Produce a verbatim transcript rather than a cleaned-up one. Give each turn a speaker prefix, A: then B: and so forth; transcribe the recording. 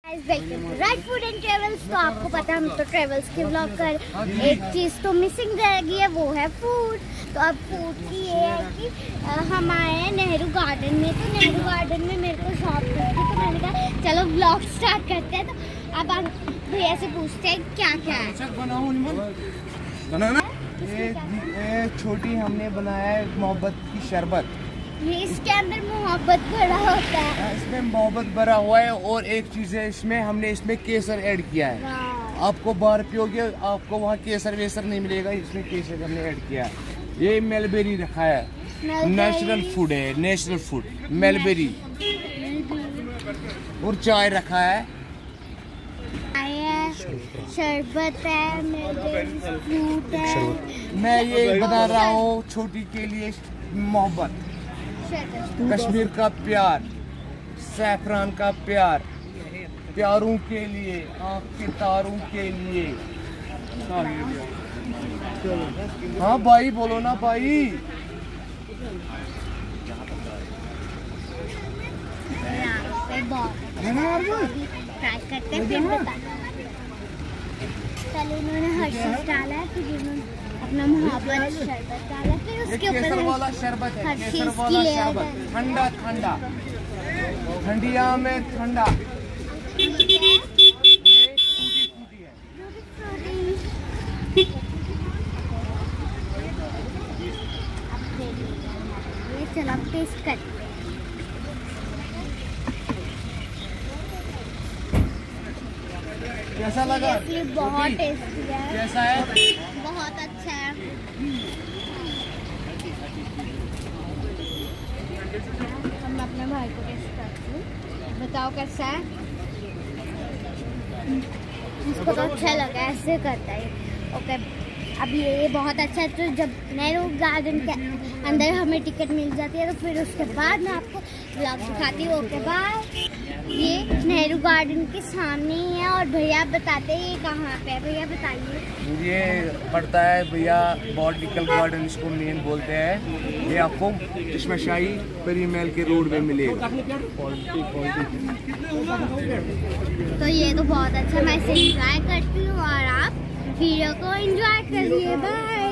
A: Right food and travels. तो आपको पता है हम तो ट्रेवल्स के ब्लॉग कर, एक चीज़ तो मिसिंग रह गई है, वो है फूड। तो अब फूड की ये है कि हम आए हैं नेहरू गार्डन में। तो नेहरू गार्डन में मेरे को शॉप करती, तो मैंने कहा चलो ब्लॉग स्टार्ट करते हैं। तो अब हम भैया से पूछते हैं क्या क्या है।
B: ये, ये छोटी हमने बनाया है मोहब्बत की शरबत।
A: ये इसके अंदर मोहब्बत भरा होता है,
B: इसमें मोहब्बत भरा हुआ है। और एक चीज है इसमें, हमने इसमें केसर ऐड किया है। आपको बाहर पियोगे आपको वहाँ केसर वेसर नहीं मिलेगा, इसमें केसर हमने ऐड किया है। ये मेलबेरी रखा है, नेचुरल फूड है, नेचुरल फूड मेलबेरी। और चाय रखा है,
A: शरबत है, फ्रूट है।
B: मैं ये बता रहा हूँ छोटी के लिए मोहब्बत, कश्मीर का प्यार, सैफरान का प्यार, प्यारों के लिए, आँख के तारों के लिए। हाँ भाई बोलो ना भाई।
A: ट्राई करते हैं फिर बताना। पहले उन्होंने हर्षिस डाला है, फिर उन्होंने अपना मोहब्बत शरबत डाला, फिर उसके ऊपर
B: केसर वाला शरबत है, केसर वाला शरबत, ठंडा ठंडा, ठंडिया में ठंडा।
A: चलो अब टेस्ट करते हैं।
B: कैसा लगा?
A: बहुत टेस्टी है।
B: कैसा है?
A: बहुत अच्छा है। हम अपने भाई को टेस्ट करते हैं, बताओ कैसा है। इसको तो अच्छा लगा, ऐसे करता है। ओके अब ये बहुत अच्छा है। तो जब नेहरू गार्डन के अंदर हमें टिकट मिल जाती है तो फिर उसके बाद मैं आपको ब्लॉग दिखाती हूँ। Okay bye. ये नेहरू गार्डन के सामने ही है। और भैया बताते हैं ये कहाँ पे है, भैया बताइए।
B: ये पड़ता है भैया बॉटनिकल गार्डन, इसको मेन बोलते हैं। ये आपको चश्माशाही परी महल के रोड में मिलेगा।
A: तो ये तो बहुत अच्छा, मैं इसे एंजॉय करती हूँ और आप वीडियो को एंजॉय करिए। बाय।